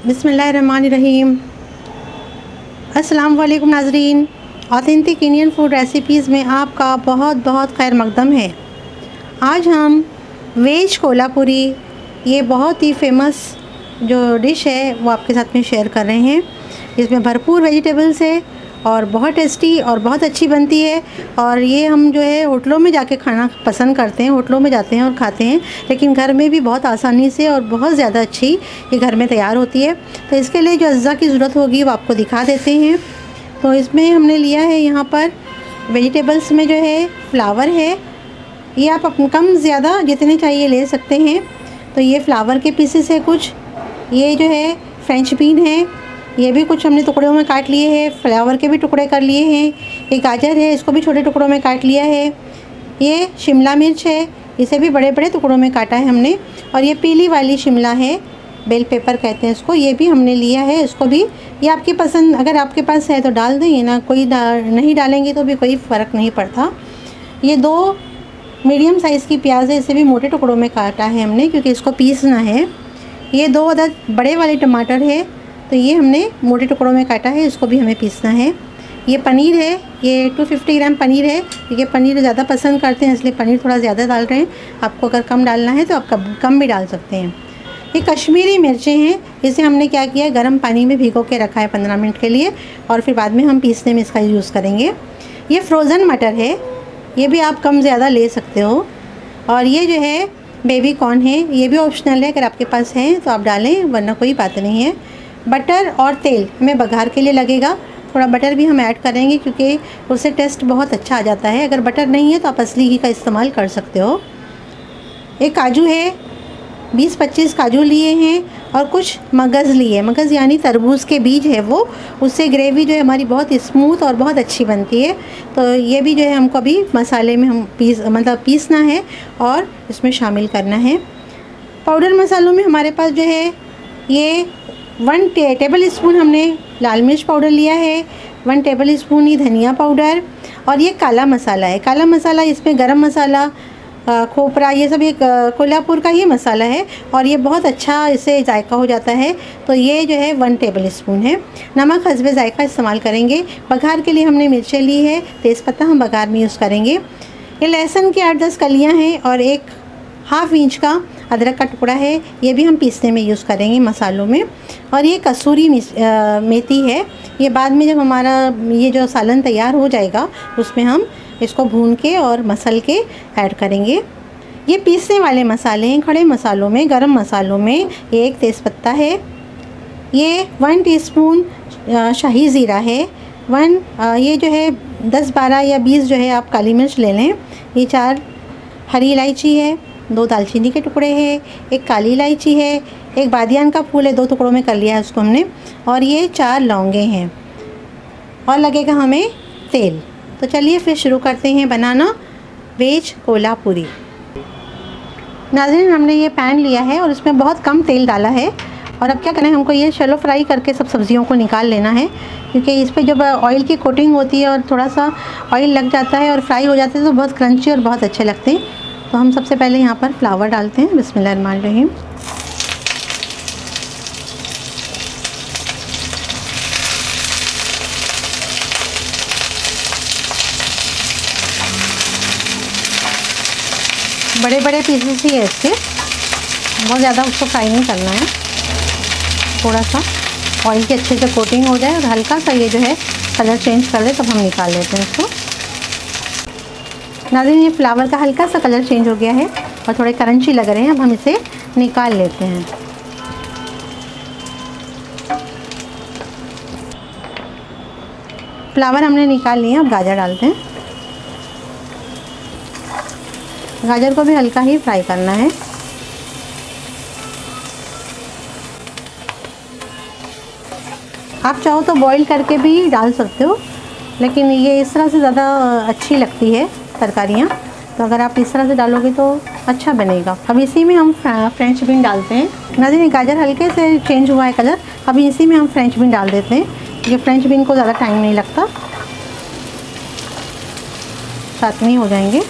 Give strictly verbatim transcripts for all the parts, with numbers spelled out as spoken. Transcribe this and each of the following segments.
बिस्मिल्लाहिर्रहमानिर्रहीम। अस्सलाम वालेकुम नाज़रीन, ऑथेंटिक इंडियन फूड रेसिपीज़ में आपका बहुत बहुत खैर मकदम है। आज हम वेज कोल्हापुरी, ये बहुत ही फेमस जो डिश है वो आपके साथ में शेयर कर रहे हैं। इसमें भरपूर वेजिटेबल्स है और बहुत टेस्टी और बहुत अच्छी बनती है। और ये हम जो है होटलों में जाके खाना पसंद करते हैं, होटलों में जाते हैं और खाते हैं, लेकिन घर में भी बहुत आसानी से और बहुत ज़्यादा अच्छी ये घर में तैयार होती है। तो इसके लिए जो अज्जा की ज़रूरत होगी वो आपको दिखा देते हैं। तो इसमें हमने लिया है यहाँ पर वेजिटेबल्स में जो है फ्लावर है, ये आप अपने कम ज़्यादा जितने चाहिए ले सकते हैं। तो ये फ्लावर के पीसेस है कुछ, ये जो है फ्रेंच बीन है, ये भी कुछ हमने टुकड़ों में काट लिए हैं, फ्लावर के भी टुकड़े कर लिए हैं। ये गाजर है, इसको भी छोटे टुकड़ों में काट लिया है। ये शिमला मिर्च है, इसे भी बड़े बड़े टुकड़ों में काटा है हमने। और ये पीली वाली शिमला है, बेल पेपर कहते हैं इसको, ये भी हमने लिया है। इसको भी ये आपकी पसंद, अगर आपके पास है तो डाल दें, ना कोई डाल नहीं डालेंगे तो भी कोई फ़र्क नहीं पड़ता। ये दो मीडियम साइज़ की प्याज है, इसे भी मोटे टुकड़ों में काटा है हमने क्योंकि इसको पीसना है। ये दो अदद बड़े वाले टमाटर है, तो ये हमने मोटे टुकड़ों में काटा है, इसको भी हमें पीसना है। ये पनीर है, ये दो सौ पचास ग्राम पनीर है। ये पनीर ज़्यादा पसंद करते हैं इसलिए पनीर थोड़ा ज़्यादा डाल रहे हैं। आपको अगर कम डालना है तो आप कम भी डाल सकते हैं। ये कश्मीरी मिर्चें हैं, इसे हमने क्या किया है, गर्म पानी में भिगो के रखा है पंद्रह मिनट के लिए, और फिर बाद में हम पीसने में इसका यूज़ करेंगे। ये फ्रोज़न मटर है, ये भी आप कम ज़्यादा ले सकते हो। और ये जो है बेबी कॉर्न है, ये भी ऑप्शनल है, अगर आपके पास है तो आप डालें, वरना कोई बात नहीं है। बटर और तेल हमें बघार के लिए लगेगा, थोड़ा बटर भी हम ऐड करेंगे क्योंकि उससे टेस्ट बहुत अच्छा आ जाता है। अगर बटर नहीं है तो आप असली घी का इस्तेमाल कर सकते हो। एक काजू है, बीस पच्चीस काजू लिए हैं, और कुछ मगज़ लिए, मगज़ यानी तरबूज के बीज है वो, उससे ग्रेवी जो है हमारी बहुत स्मूथ और बहुत अच्छी बनती है। तो ये भी जो है हमको अभी मसाले में हम पीस मतलब पीसना है और इसमें शामिल करना है। पाउडर मसालों में हमारे पास जो है ये वन टे, टेबल स्पून हमने लाल मिर्च पाउडर लिया है, वन टेबल स्पून ही धनिया पाउडर, और ये काला मसाला है। काला मसाला, इसमें गरम मसाला, खोपरा, ये सब एक कोल्हापुर का ही मसाला है और ये बहुत अच्छा इससे जायका हो जाता है। तो ये जो है वन टेबल स्पून है। नमक हस्बे जायका इस्तेमाल करेंगे। बघार के लिए हमने मिर्चें ली है, तेज़पत्ता हम बघार में यूज़ करेंगे। ये लहसुन की आठ दस कलियाँ हैं और एक हाफ़ इंच का अदरक का टुकड़ा है, ये भी हम पीसने में यूज़ करेंगे मसालों में। और ये कसूरी मेथी है, ये बाद में जब हमारा ये जो सालन तैयार हो जाएगा उसमें हम इसको भून के और मसल के ऐड करेंगे। ये पीसने वाले मसाले हैं। खड़े मसालों में, गरम मसालों में ये एक तेज़पत्ता है, ये वन टीस्पून शाही ज़ीरा है, वन ये जो है दस बारह या बीस जो है आप काली मिर्च ले लें, ये चार हरी इलायची है, दो दालचीनी के टुकड़े हैं, एक काली इलायची है, एक बादियान का फूल है, दो टुकड़ों में कर लिया है उसको हमने, और ये चार लौंगे हैं, और लगेगा हमें तेल। तो चलिए फिर शुरू करते हैं बनाना वेज कोल्हापुरी। नाज़रीन, हमने ये पैन लिया है और इसमें बहुत कम तेल डाला है। और अब क्या करना है, हमको ये शैलो फ्राई करके सब सब्जियों को निकाल लेना है, क्योंकि इस पर जब ऑयल की कोटिंग होती है और थोड़ा सा ऑयल लग जाता है और फ्राई हो जाते हैं तो बहुत क्रंची और बहुत अच्छे लगते हैं। तो हम सबसे पहले यहाँ पर फ्लावर डालते हैं। बिस्मिल्लाहिर्रहमानिर्रहीम। बड़े बड़े पीसेस ही है इसके, बहुत ज़्यादा उसको फ्राई नहीं करना है, थोड़ा सा ऑयल की अच्छे से कोटिंग हो जाए और हल्का सा ये जो है कलर चेंज कर दे, तब हम निकाल लेते हैं इसको। नाज़रीन, ये फ्लावर का हल्का सा कलर चेंज हो गया है और थोड़े क्रंची लग रहे हैं, अब हम इसे निकाल लेते हैं। फ्लावर हमने निकाल लिए, अब गाजर डालते हैं। गाजर को भी हल्का ही फ्राई करना है। आप चाहो तो बॉईल करके भी डाल सकते हो, लेकिन ये इस तरह से ज़्यादा अच्छी लगती है तरकारियाँ, तो अगर आप इस तरह से डालोगे तो अच्छा बनेगा। अब इसी में हम फ्रेंच बीन डालते हैं। नाज़रीन, गाजर हल्के से चेंज हुआ है कलर, अभी इसी में हम फ्रेंच बीन डाल देते हैं। ये फ्रेंच बीन को ज़्यादा टाइम नहीं लगता, साथ में ही हो जाएंगे।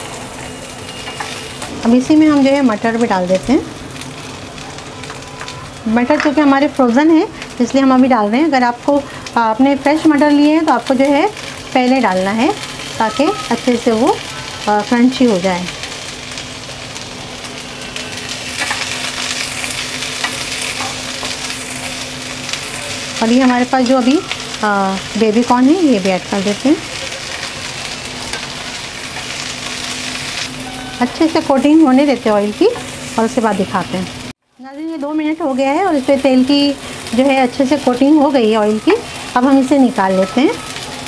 अब इसी में हम जो है मटर भी डाल देते हैं। मटर चूँकि हमारे फ्रोज़न है इसलिए हम अभी डाल रहे हैं। अगर आपको आपने फ्रेश मटर लिए हैं तो आपको जो है पहले डालना है ताकि अच्छे से वो क्रंची हो जाए। और ये हमारे पास जो अभी बेबी कॉर्न है ये भी ऐड कर देते हैं। अच्छे से कोटिंग होने देते हैं ऑयल की और उसके बाद दिखाते हैं। नाज़रीन ये दो मिनट हो गया है और इस पर तेल की जो है अच्छे से कोटिंग हो गई है ऑयल की। अब हम इसे निकाल लेते हैं।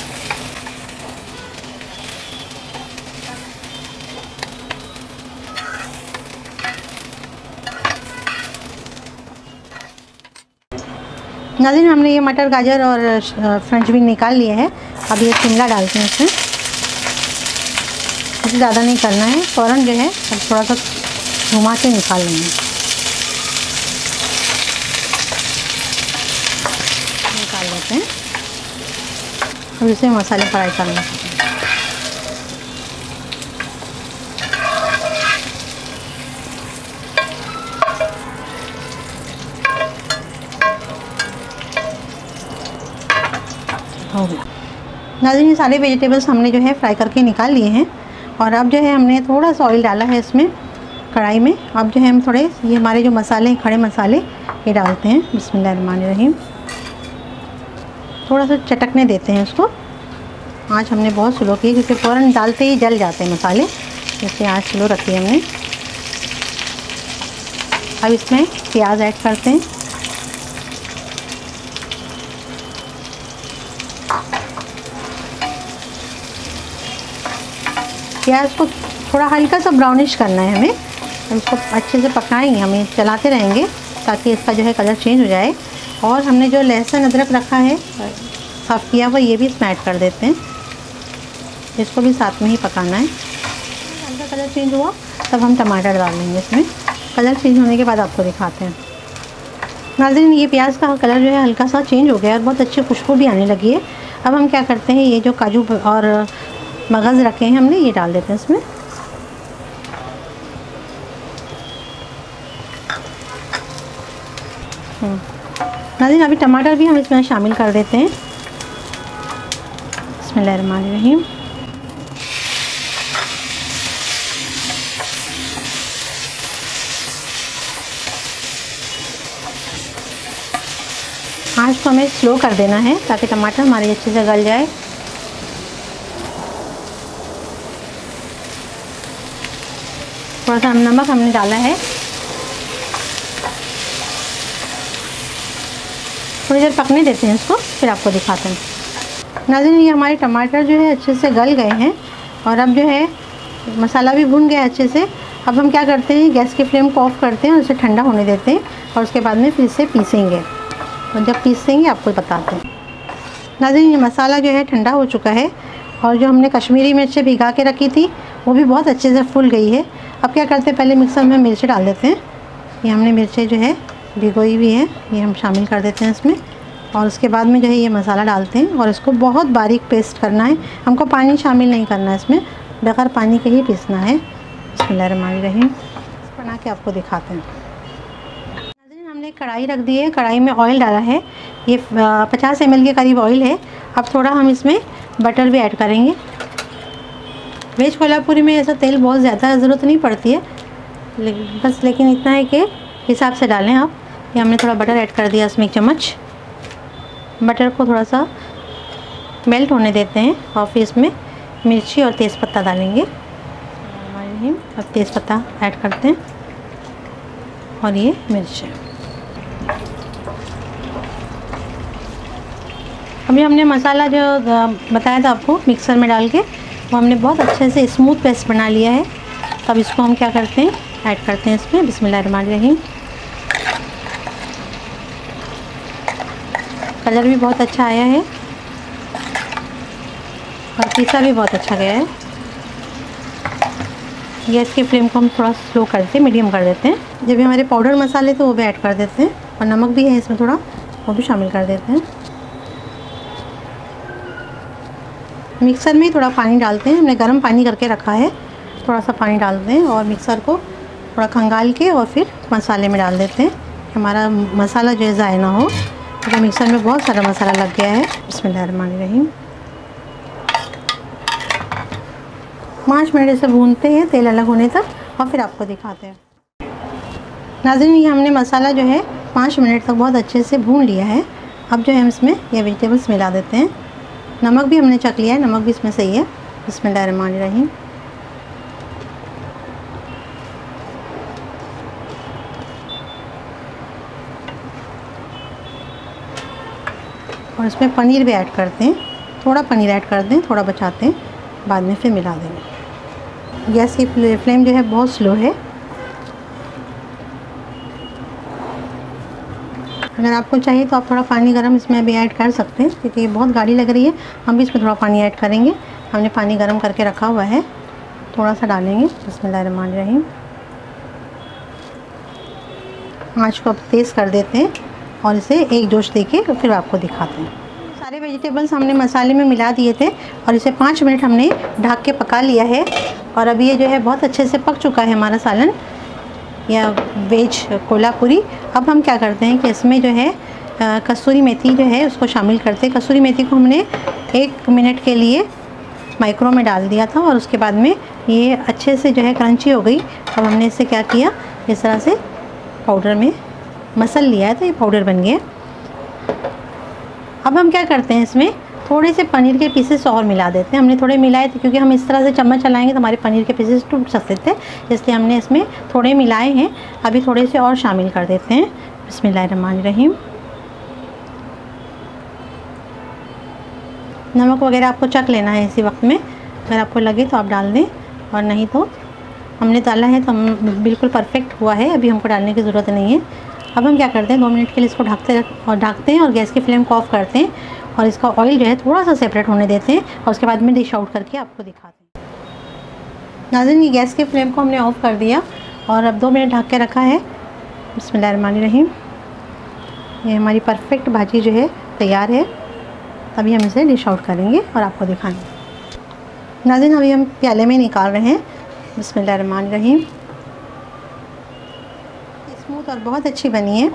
नाज़रीन हमने ये मटर गाजर और फ्रेंच बीन निकाल लिया है। अब ये शिमला डालते हैं इसमें। इसे ज़्यादा नहीं करना है, फ़ौरन जो है अब थोड़ा सा घुमा के निकाल लेंगे। निकाल लेते हैं। अब इसे मसाले फ्राई कर लेते हैं। हो गया। नाज़रीन ये सारे वेजिटेबल्स हमने जो है फ्राई करके निकाल लिए हैं और अब जो है हमने थोड़ा सा ऑयल डाला है इसमें कढ़ाई में। अब जो है हम थोड़े ये हमारे जो मसाले हैं खड़े मसाले ये डालते हैं। बिस्मिल्लाहिर्रहमानिर्रहीम। थोड़ा सा चटकने देते हैं इसको। आँच हमने बहुत स्लो की क्योंकि फ़ौरन डालते ही जल जाते हैं मसाले, इसलिए आँच स्लो रखी है हमने। अब इसमें प्याज ऐड करते हैं। प्याज को थोड़ा हल्का सा ब्राउनिश करना है हमें। हम इसको अच्छे से पकाएंगे, हमें चलाते रहेंगे ताकि इसका जो है कलर चेंज हो जाए। और हमने जो लहसुन अदरक रखा है साफ़ किया हुआ ये भी इसमें ऐड कर देते हैं। इसको भी साथ में ही पकाना है। हल्का कलर चेंज हुआ तब हम टमाटर डाल देंगे इसमें। कलर चेंज होने के बाद आपको दिखाते हैं। नाज़रीन ये प्याज का कलर जो है हल्का सा चेंज हो गया और बहुत अच्छी खुशबू भी आने लगी है। अब हम क्या करते हैं, ये जो काजू और मगज़ रखे हैं हमने ये डाल देते हैं इसमें। नाज़रीन अभी टमाटर भी हम इसमें शामिल कर देते हैं। बिस्मिल्लाहिर्रहमानिर्रहीम। आँच को हमें स्लो कर देना है ताकि टमाटर हमारे अच्छे से गल जाए। थोड़ा सा नमक हमने डाला है। थोड़ी देर पकने देते हैं इसको, फिर आपको दिखाते हैं। नाज़रीन ये हमारे टमाटर जो है अच्छे से गल गए हैं और अब जो है मसाला भी भुन गया अच्छे से। अब हम क्या करते हैं, गैस की फ्लेम को ऑफ़ करते हैं और इसे ठंडा होने देते हैं और उसके बाद में फिर इसे पीसेंगे और जब पीसेंगे आपको बताते हैं। नाज़रीन ये मसाला जो है ठंडा हो चुका है और जो हमने कश्मीरी मिर्चें भिगा के रखी थी वो भी बहुत अच्छे से फूल गई है। अब क्या करते हैं, पहले मिक्सर में मिर्ची डाल देते हैं। ये हमने मिर्चें जो है भिगोई हुई है ये हम शामिल कर देते हैं इसमें और उसके बाद में जो है ये मसाला डालते हैं और इसको बहुत बारीक पेस्ट करना है। हमको पानी शामिल नहीं करना है इसमें, बग़ैर पानी के ही पीसना है। बिस्मिल्लाहिर्रहमानिर्रहीम। बना के आपको दिखाते हैं। नाज़रीन हमने कढ़ाई रख दी है, कढ़ाई में ऑयल डाला है। ये पचास एम एल के करीब ऑयल है। अब थोड़ा हम इसमें बटर भी ऐड करेंगे। वेज कोल्हापुरी में ऐसा तेल बहुत ज़्यादा ज़रूरत नहीं पड़ती है, लेकिन बस लेकिन इतना है कि हिसाब से डालें आप। ये हमने थोड़ा बटर ऐड कर दिया इसमें एक चम्मच। बटर को थोड़ा सा मेल्ट होने देते हैं और फिर इसमें मिर्ची और तेज़पत्ता डालेंगे। अब तेज़पत्ता ऐड करते हैं और ये मिर्च। अभी हमने मसाला जो बताया था आपको मिक्सर में डाल के, वो हमने बहुत अच्छे से स्मूथ पेस्ट बना लिया है। तब इसको हम क्या करते हैं, ऐड करते हैं इसमें। बिस्मिल्लाहिर्रहमानिर्रहीम। कलर भी बहुत अच्छा आया है और पीसा भी बहुत अच्छा गया है। गैस की फ्लेम को हम थोड़ा स्लो करते हैं, मीडियम कर देते हैं। जब भी हमारे पाउडर मसाले थे वो भी ऐड कर देते हैं और नमक भी है इसमें थोड़ा, वो भी शामिल कर देते हैं। मिक्सर में थोड़ा पानी डालते हैं, हमने गर्म पानी करके रखा है। थोड़ा सा पानी डालते हैं और मिक्सर को थोड़ा खंगाल के और फिर मसाले में डाल देते हैं। हमारा मसाला जो है ज़ाया ना हो, क्योंकि तो मिक्सर में बहुत सारा मसाला लग गया है। बिस्मिल्लाहिर्रहमानिर्रहीम। पाँच मिनट इसे भूनते हैं तेल अलग होने तक और फिर आपको दिखाते हैं। नाज़रीन, ये हमने मसाला जो है पाँच मिनट तक बहुत अच्छे से भून लिया है। अब जो है हम इसमें ये वेजिटेबल्स मिला देते हैं। नमक भी हमने चख लिया है, नमक भी इसमें सही है। बिस्मिल्लाहिर्रहमानिर्रहीम। और इसमें पनीर भी ऐड करते हैं, थोड़ा पनीर ऐड कर दें, थोड़ा बचाते हैं, बाद में फिर मिला देंगे। गैस की फ्लेम जो है बहुत स्लो है। अगर आपको चाहिए तो आप थोड़ा पानी गर्म इसमें भी ऐड कर सकते हैं, क्योंकि ये बहुत गाढ़ी लग रही है। हम भी इसमें थोड़ा पानी ऐड करेंगे। हमने पानी गर्म करके रखा हुआ है, थोड़ा सा डालेंगे। बिस्मिल्लाहिर्रहमानिर्रहीम। आँच को अब तेज़ कर देते हैं और इसे एक जोश देके फिर आपको दिखाते हैं। सारे वेजिटेबल्स हमने मसाले में मिला दिए थे और इसे पाँच मिनट हमने ढक के पका लिया है। और अभी ये जो है बहुत अच्छे से पक चुका है हमारा सालन या वेज कोल्हापुरी। अब हम क्या करते हैं कि इसमें जो है आ, कसूरी मेथी जो है उसको शामिल करते हैं। कसूरी मेथी को हमने एक मिनट के लिए माइक्रो में डाल दिया था और उसके बाद में ये अच्छे से जो है क्रंची हो गई। अब हमने इसे क्या किया, इस तरह से पाउडर में मसल लिया है, तो ये पाउडर बन गया। अब हम क्या करते हैं, इसमें थोड़े से पनीर के पीसेस और मिला देते हैं। हमने थोड़े मिलाए थे क्योंकि हम इस तरह से चम्मच चलाएंगे तो हमारे पनीर के पीसेस टूट सकते थे, इसलिए हमने इसमें थोड़े मिलाए हैं। अभी थोड़े से और शामिल कर देते हैं। बिस्मिल्लाहिर्रहमानिर्रहीम। नमक वगैरह आपको चख लेना है इसी वक्त में, अगर आपको लगे तो आप डाल दें, और नहीं तो हमने डाला है तो हम बिल्कुल परफेक्ट हुआ है, अभी हमको डालने की ज़रूरत नहीं है। अब हम क्या करते हैं, दो मिनट के लिए इसको ढकते और ढकते हैं और गैस की फ्लेम को ऑफ़ करते हैं और इसका ऑयल जो है थोड़ा सा सेपरेट होने देते हैं और उसके बाद में डिश आउट करके आपको दिखाते हैं। नाज़रीन, ये गैस की फ्लेम को हमने ऑफ़ कर दिया और अब दो मिनट ढक के रखा है। बिस्मिल्लाहिर्रहमानिर्रहीम। ये हमारी परफेक्ट भाजी जो है तैयार है। अभी हम इसे डिश आउट करेंगे और आपको दिखाएंगे। नाज़रीन, अभी हम प्याले में निकाल रहे हैं। बिस्मिल्लाहिर्रहमानिर्रहीम। स्मूथ और बहुत अच्छी बनी है।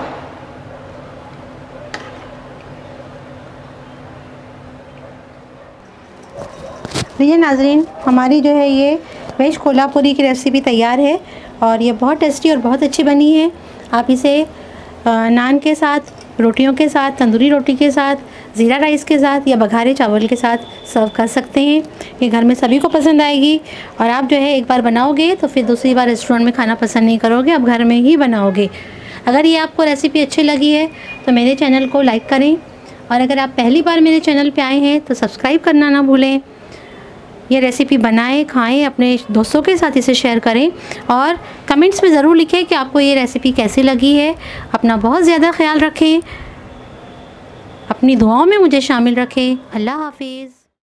ये नाज़रीन, हमारी जो है ये वेज कोल्हापुरी की रेसिपी तैयार है और ये बहुत टेस्टी और बहुत अच्छी बनी है। आप इसे नान के साथ, रोटियों के साथ, तंदूरी रोटी के साथ, ज़ीरा राइस के साथ या बघारे चावल के साथ सर्व कर सकते हैं। ये घर में सभी को पसंद आएगी और आप जो है एक बार बनाओगे तो फिर दूसरी बार रेस्टोरेंट में खाना पसंद नहीं करोगे, आप घर में ही बनाओगे। अगर ये आपको रेसिपी अच्छी लगी है तो मेरे चैनल को लाइक करें और अगर आप पहली बार मेरे चैनल पर आए हैं तो सब्सक्राइब करना ना भूलें। ये रेसिपी बनाएं, खाएं, अपने दोस्तों के साथ इसे शेयर करें और कमेंट्स में ज़रूर लिखें कि आपको ये रेसिपी कैसी लगी है। अपना बहुत ज़्यादा ख्याल रखें, अपनी दुआओं में मुझे शामिल रखें। अल्लाह हाफिज़।